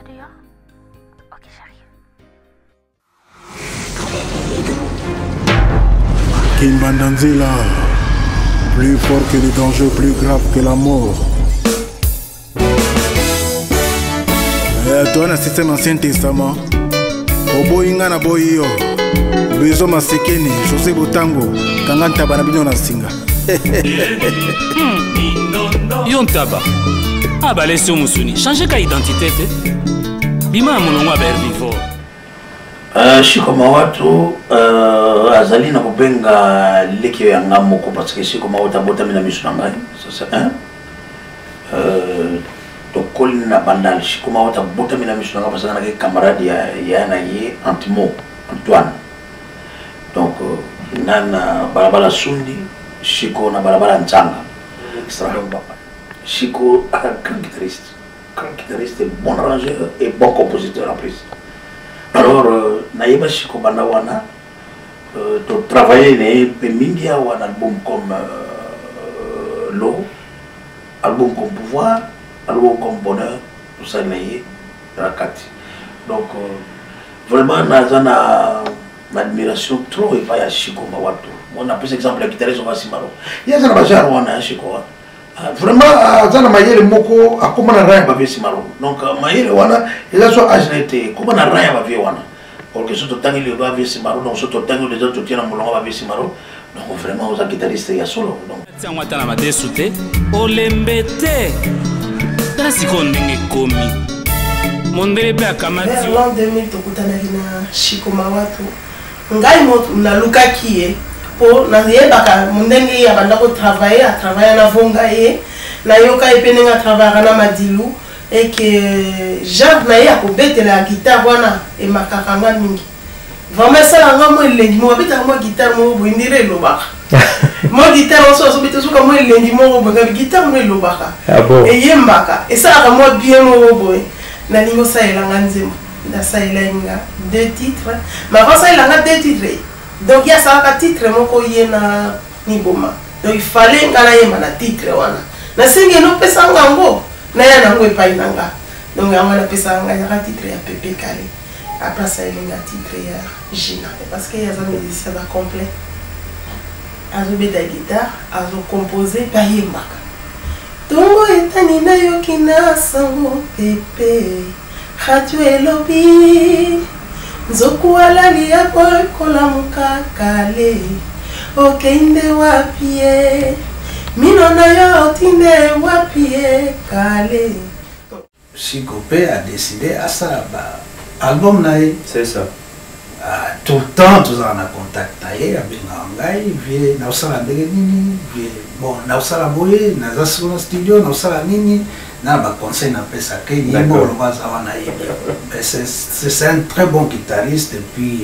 dehors? Ok, j'arrive. Kimbandanzila, plus fort que les dangers, plus grave que la mort. Toi, dans le système Ancien Testament, Oboinga na boyo, Bezo Masekeni, José Botango, Kanganta Banabino na Singa. Yontaba. Ah bah laissez Moussuni. Changez ka identité. Bima monongo herbivore. Shiko Mawatu azali na kubenga leki yanga moko parce que Shiko Mawatu bota mina misunanga. Ça c'est un. To kolina bandal Shiko Mawatu bota mina misunanga parce que na camarade ya na ye Antimo Antoine. Donc nana balabala sundi Shiko na balabala nchanga. Extra. Chico est un grand guitariste, bon arrangeur et bon compositeur en plus. Alors, Naïba Chico Bandawana, de travailler un album comme L'eau, album comme Pouvoir, album comme Bonheur, tout ça, Rakati. Donc, vraiment, une admiration trop et à Chico Mawatu. On a pris exemple le guitariste Simaro. Il y a un genre Chico. Vraiment, Zana Mayele Moko a comment on a rien à Simaro. Donc, Mayele Wana, il a soit agilité, comment on a rien à Wana. Parce que surtout tant qu'il va Simaro, donc surtout tant que les autres tiennent à Moulon à Simaro, donc vraiment aux guitaristes il y a solo. Donc, tiens, moi, t'as la soute, Olembete, dans ce qu'on est commis. Mon délai à Kamati. L'an 2000, Tokutanagina, Chico Mawatu, Ngai Mot, Nalukaki. Pour n'aller pas mon dernier a travailler à travailler na vongaye na yoka epene nga travailler na madilu et que Jacques na ya ko bete la guitare wana e makakanga mingi vraiment ça la nga mo elengi mo beta mo guitare mo boindire lobaka mo guitare so beta so ka mo elengi mo bo guitare mo lobaka et yembaka et ça ka mo bien mo boy na lingo ça elanga nzembo na ça elanga deux titres mais avant ça elanga deux titres. Donc il y a ça un titre moko yena ni boma. Donc il fallait ngala yema na titre wana. Na singe no pesa ngango na ya nango epai nanga. Donc ya wana pesa ngaya ka titre ya Pepe Kale. Après ça il y a titre ya Gina parce que y a un musicien complet. Azo beta guitare, azo composer pa yembaka. Tongo etani na yokina sango Pepe. Radio elobi. Nzokuala liya kola mukakale okende wapie mino na yo otinde wapie kale. Chico a décidé à ça, album naï. C'est ça. Tout le temps, tous en contact naï, avec Nangai, vie nausala nini, vie bon nausala boye, nazasuna studio, nausala nini. Conseil n'a pas ça c'est un très bon guitariste et puis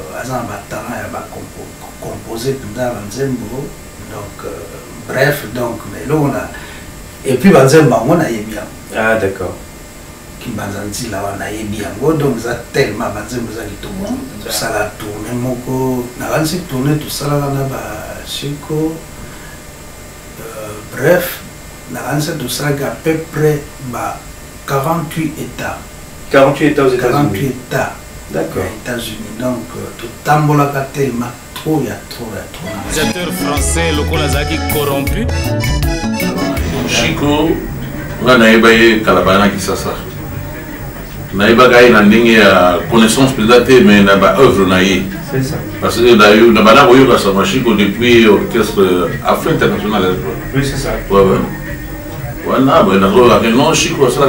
composé tout dans l'ensemble donc bref donc mais là on a et puis Banzemba on a bien ah d'accord qui Banzanti là on a bien donc ça tellement Banzemba ça qui tourne ça la tourne moko na ransi tourner tout ça là na Chico bref tout ça à peu près 48 États. 48 États aux États-Unis. 48 États. D'accord. Aux États-Unis. Donc, tout tambola tellement trop, il y a trop. Les acteurs français, le Kolazaki corrompu. Chico, on a eu Kalabana qui s'assa. On a eu connaissance peut-être, mais on a eu œuvre. C'est ça. Parce que d'ailleurs, on a eu Chico depuis l'orchestre Afro International. Oui, c'est ça. Ouais. Voilà, non, Chico, ça,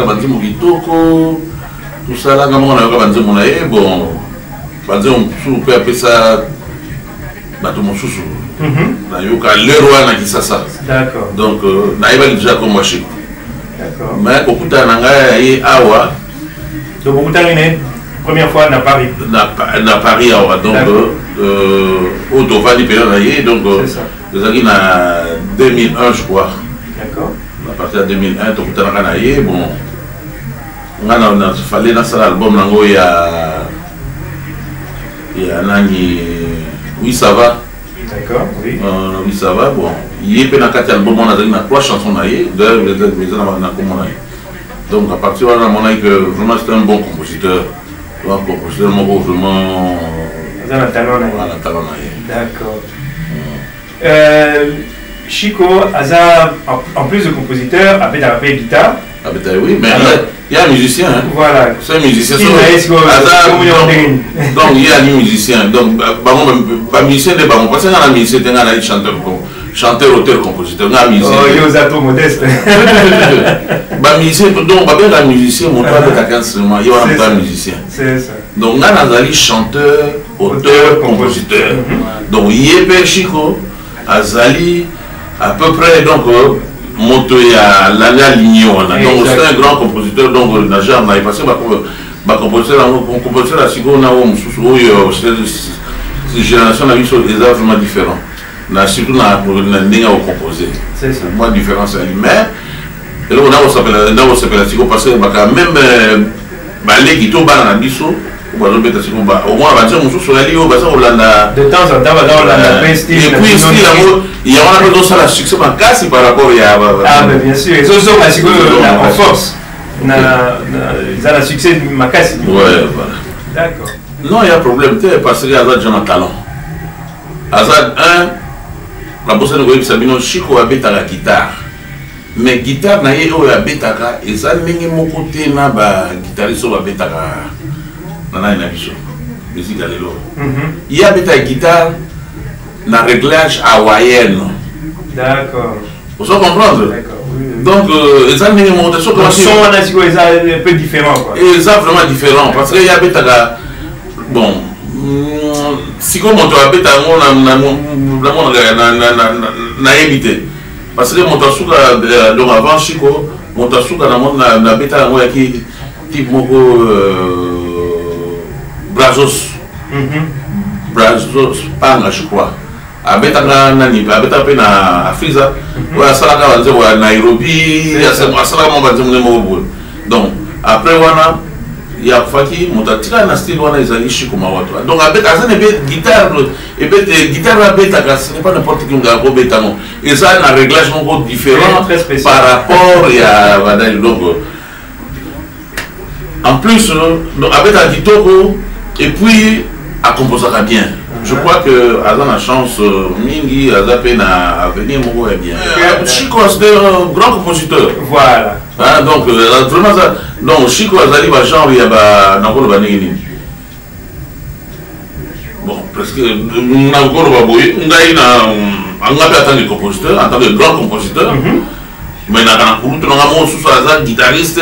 tout ça, là, comment on a bon, on peut appeler ça, d'accord. Donc, on a déjà comme Chico. D'accord. Mais au bout d'un an, Awa. Donc, au bout d'un an, première fois à Paris. À Paris, Awa. Donc, au Dova, donc, vous avez en 2001, je crois. D'accord. À partir de 2001, bon, on a fallu dans cet album, il y a Nani, oui ça va. D'accord, oui. Oui ça va, bon. Il y a un album, on a 3 chansons, d'ailleurs, Donc à partir de là, on a dit que vraiment c'était un bon compositeur. Un compositeur vraiment... D'accord. Chico, en plus de compositeur, après t'as appris guitare. Oui, mais il y a un musicien. Hein. Voilà. C'est un musicien. Donc il y a un musicien. Donc, musicien de Bamon. Parce qu'il y a un musicien, il y a un chanteur, auteur, compositeur. Il y a un musicien. Oh, il y a un autres modestes. Donc, il y a un musicien, mon toit de quelqu'un seulement. Il y a un musicien. C'est ça. Donc, il y a un chanteur, auteur, compositeur. Donc, il y a un Chico, Azali, à peu près, donc, monté à l'année alignée. Donc, c'est un grand compositeur. Donc, on a passé ma compositeur à Chico, on a cette génération a vu des arts vraiment différents. Surtout dans la composé. C'est ça. Moi, différence à lui. Mais, on a s'appelle Chico parce que même les guitares dans la biso. Au moins, de temps en temps, et puis, il y a un peu de succès par rapport à. Ah, mais bien sûr, ils ont en force. Ils ont le succès de Makassi. Ouais, voilà. D'accord. Non, il y a un problème, parce qu'il y a un talent. Azad 1, la bossa de Sabino Chico a bêta la guitare. Mais guitare, il y a bêta, et ça n'est pas mon côté, guitariste, il y a bêta. Il y a des guitares dans le réglage hawaïen. D'accord. Vous comprendre? Donc, les amis, le son est un peu différent. Et ça vraiment différent parce qu'il y a des bon, si comme on doit bêta, on a évité. Parce que mon tassou, donc avant Chico, mon tassou, na bêta, qui type Brazos, Panga, je crois. Abeta nani, abeta pe na Afriza, ouais, ça là à Nairobi, il y a ça là donc après wana, il y a Faki, mon tira na style wana ils allaient Chico Mawatu. Donc abeta ça n'est pas guitare, et guitare abeta, ce n'est pas n'importe qui on a abeta non. Et ça un réglage encore différent par rapport à Vadai donc. En plus, abeta Kitoko. Et puis, à composer bien. Je crois que Azan a chance, Mingi, Azapé à venir mourir bien. Chico, c'est un grand compositeur. Voilà. Hein, donc, vraiment ça. Donc, Chico Azali va genre, il y a Nakolo Banini. Bon, presque, Nakolo Baboui, on a en tant que compositeur, en tant que grand compositeur. Mais on a un sous Azan, guitariste.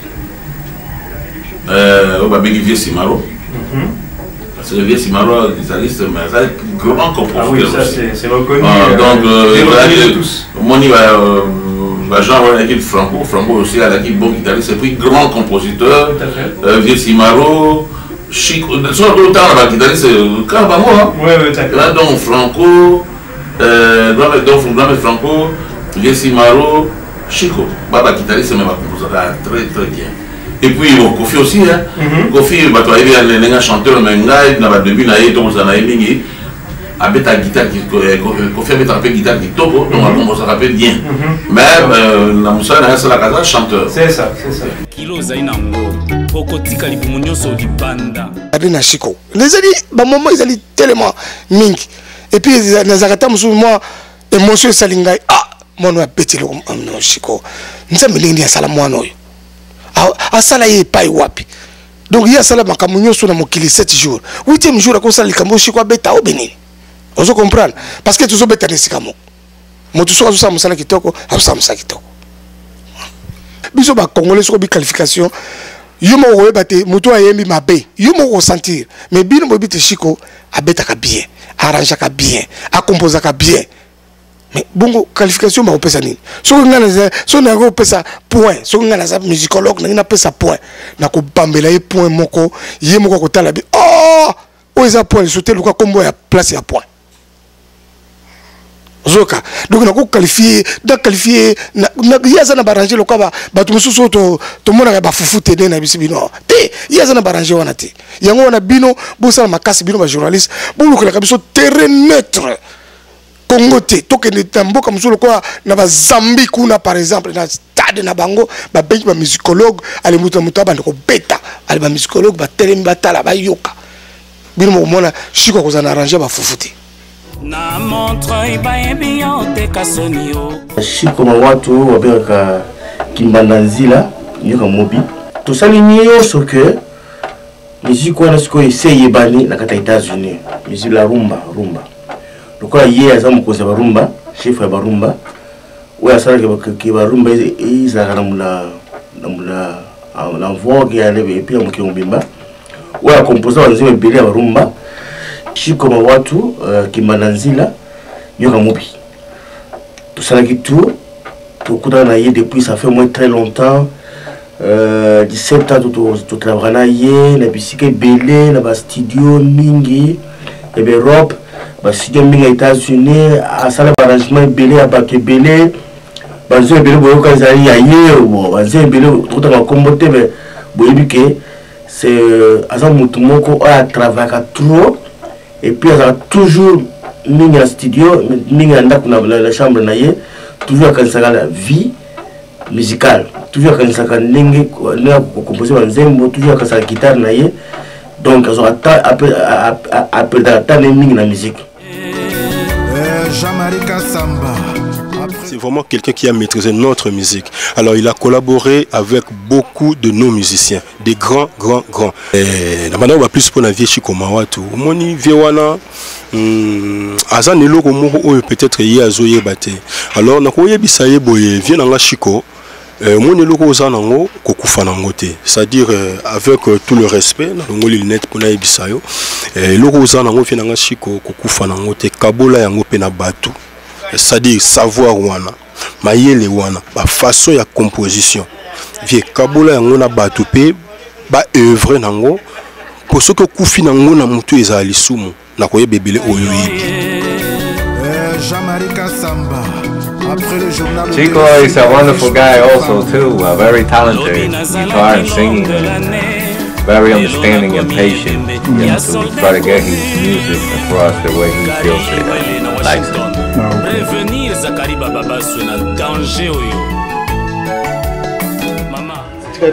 On va bénéficier Vieux Simaro. Parce que Vieux Simaro, guitariste, mais c'est un grand compositeur. Ah oui, ça c'est reconnu. Donc, Moni va genre avec l'équipe Franco aussi, à l'équipe bon guitariste, et puis grand compositeur. Vieux Simaro, Chico, sur le temps, la guitariste, quand même, oui, d'accord. Donc, Franco, Franco, Vieux Simaro, Chico, Baba guitariste, mais va composer très très bien. Et puis Kofi aussi, hein. Kofi, tu as un chanteur, mais il y a un début, il y a un guitare qui Kofi a un guitare qui toque, donc on commence à rappeler bien. Mais la moussa n'a pas la chanteur. C'est ça, c'est ça. Kilo Zainango, Pokotika Libumunyoso Libanda. Adrena Chico. Les amis, maman, ils allaient tellement mink. Et puis, Nazarata, moi, émotion salingai. Ah, mon nom est petit, non, Chico. Nous sommes venus à Salamoano. Asala ye pai wapi donc il y a sala makamunyo sur na mokili 7 jours 8e jour ko sala likambo Chico beta o benini ozo comprendre parce que toujours beta nesikamo moto so so musala kitoko absa musala kitoko biso ba congolais so bi qualification yumo ko bate moto ayembi mabe yumo ko sentir mais bino bo bite Chico abeta ka bien arrange ka bien a composer ka bien. Mais bon, qualification, on peut ça. Si on a un point, si on a un musicologue, on a un point. On a un point, moko, yé moko talabi. Oh, où est-ce point? Sauter le cas comme moi, place à point. Zoka. Donc on a qualifié, il y a un barrage le cas, tu me sous tout le monde a foufou t'aider na bisibino. Il y a un barrage on a té. Il y a un bino, bon ça ma casse bino, journaliste, bon le cas terrain neutre. Congo te toke ne tambo comme sur le quoi na Zambie kuna par exemple na stade stade na bango ba bengi ba musicologue ale muto abande ko beta ale ba musicologue ba telemi batala ba yoka bino mo mona Chico ko zana arranger ba fufuti na montre bayebi yo te kasoni yo Chico mawatu wabeka kimbanda nzila nyoka mobi tosali nyonso que musique wana siko essaye bani na kata États-Unis musique la rumba lokola ye aza mokonzi ya barumba chef ya barumba oyo asalaka ke barumba ezalaka na vogue ya epi ya mokili mobimba oyo akomposa banzembo ebele ya barumba Chico mawatu kimbanda nzila nyoka mobi tosalaki tout tokutana na ye depuis ça fait moins très longtemps 17 ans tout travailler na ye na bisika ebele na ba studio mingi et Europe ba studio mingi aux États-Unis asala ba arrangement ebele ya bato ebele banzo ebele boyoka ezali ya ye banzo ebele tokutana kombo te mais boyebi ke c'est asa mutu moko a travailler trop et puis asa toujours mingi na studio mingi na ndako na la chambre na ye toujours akanisaka la vie musicale toujours akanisaka ndenge composer banzembo toujours akanisaka guitare na ye donc après ta mingi na musique. Jean-Marie Kassamba. C'est vraiment quelqu'un qui a maîtrisé notre musique. Alors il a collaboré avec beaucoup de nos musiciens, des grands. Et maintenant on va plus pour la vie Chico mawatu. Moni Vewana Azan eloko moko oyo peut-être ye azoye bate. Alors nakoye bisaye boye vient nga Chico. Mon eloko ozanango kokufa nango te. C'est-à-dire avec tout le respect na ngoli net pour na bisayo. Eloko ozanango vient nga Chico kokufa nango te. Kabola yango pe na batu. C'est-à-dire savoir wana mayele wana ba façon ya composition vie kabola yango na batu pe ba œuvre nango pour ce que kufi nango na mutu ezali sumu na koyeba bebele oyo yebi. Jean-Marie Kassamba. Chico is a wonderful guy also too, very talented guitar and singing, very understanding and patient, to try to get his music across the way he feels it, likes it. Prévenir Zakari Baba Basso na danger oyo. Maman.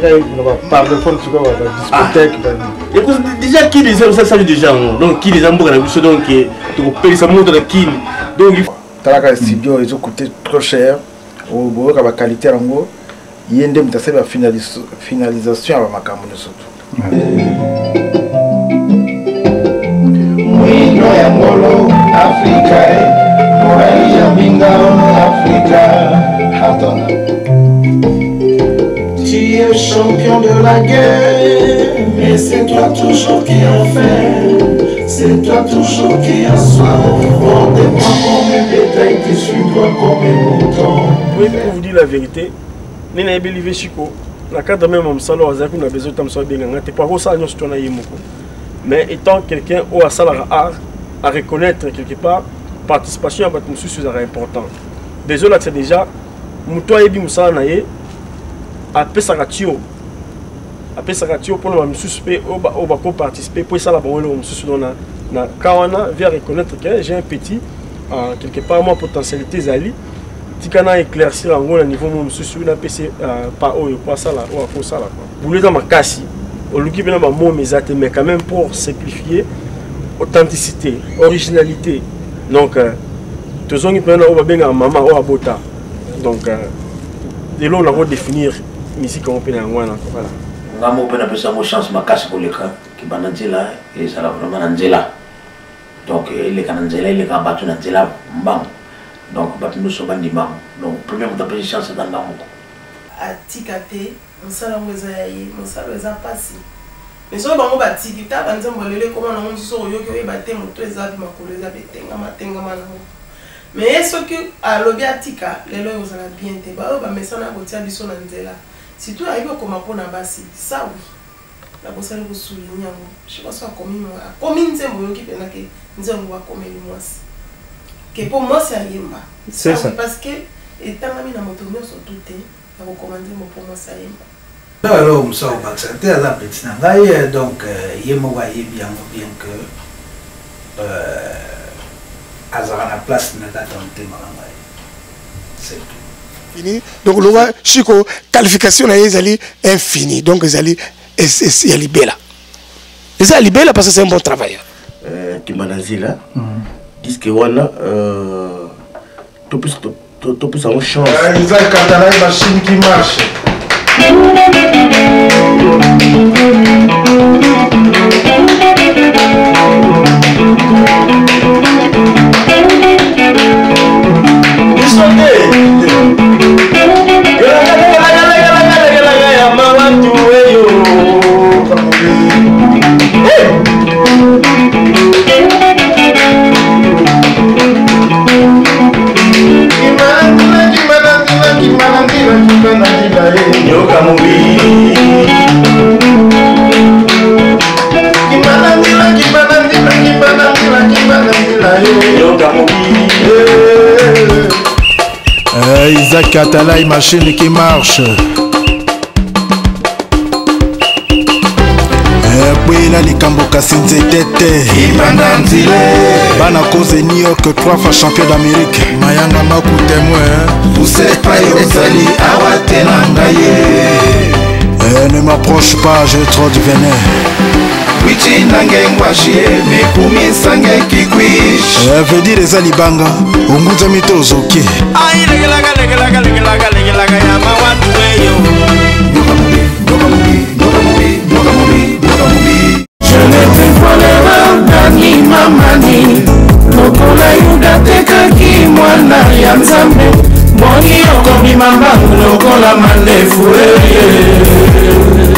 Écoute, déjà qui les a ça déjà donc qui les a beaucoup la donc tu peux ça montre la qui donc talaka studio ils ont coûté trop cher au bout la qualité rango yende mtase ba finalisation ya makambo surtout Mwino ya molo Afrika tu es champion de la guerre, mais c'est toi toujours qui en fait, c'est toi toujours qui en soif. On dépend comme un bétail, tu suis-toi comme un mouton. Oui, pour vous dire la vérité, je n'ai pas vu Chico. La cadre même en salon, on a besoin de bien. Tu pas ça, nous sommes mais étant quelqu'un où à salar art, à reconnaître quelque part. Participation à votre monsieur c'est important. Désolé c'est déjà muto yebi musala na ye apesa ratio pour le monsieur pe au bako participer pour ça la bon le monsieur na kawana vient reconnaître que j'ai un petit quelque part moi potentialité zali tikana éclaircir en gros au niveau mon monsieur na PC pas oyo pas ça là ou pour ça là pour les dans ma kasi au luki bena ba mot mesate mais quand même pour simplifier authenticité originalité. Donc, tous ceux qui prennent au babéna maman au abota. Donc, de là on va définir ici comment on peut en voilà. Ngamo pe na pesa mo chance makasi koleka ki bananzela et ça la vraiment nanzela. Donc il est kananzela il est ka batu nanzela mbang. Donc batu nous sommes ndimang. Donc premièrement ta pesa chance dans ngamo. Atikate msala mweza yayi msala weza pasi. Mais so bango batiki ta banze mbolele comment na monso so yoki oye batte moto ezabi makolo ezabi tenga mana. Mais ce que à lobi atika lelo ozala bien te ba ba mesana kotia biso na nzela. Surtout aibo koma pona basi. Ça oui. La bosali ko souligner ngo. Je pense pas comme nzembo yoki pena ke nzembo wa komeli mwasi. Que pour moi c'est yemba. C'est ça. Parce que etanga mina moto nyonso tout ya ko commander mo pour moi ça yemba. Alors, on s'en va accepter à la petite nangaye, donc il me voyait bien que Azara la place n'a pas tenté ma langaye. C'est tout. fini donc le voit Chico qualification na ezali infini donc ezali ya libela ezali libela parce que c'est un bon travailleur Kimanazila disque wana tout plus en chance Isaac Katala machine qui marche Isaac Katala, machine qui marche. Bwela likambo kasinze tete bana cause New York 3 fois champion d'Amérique mayanga maku témoin poussé pas yozali awate nangaye ne m'approche pas, j'ai trop de venin wichi nange ngwashie mekumi sange kikwish veut dire ezali banga onguza mitozoki ai legelaga ya mawatu weyo je ne te volera nani mamani lokola yuda tekaki mwana ya nzambe moni okobima mbangu lokola mandefu